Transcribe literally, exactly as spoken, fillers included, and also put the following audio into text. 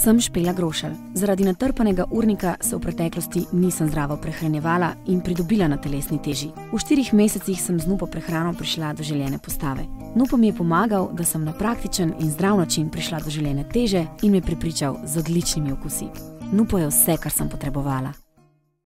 Sem Špela Grošelj. Zaradi natrpanega urnika se v preteklosti nisem zdravo prehranjevala in pridobila na telesni teži. V štirih mesecih sem z Nupo prehrano prišla do željene postave. Nupo mi je pomagal, da sem na praktičen in zdrav način prišla do željene teže in me prepričal z odličnimi okusi. Nupo je vse, kar sem potrebovala.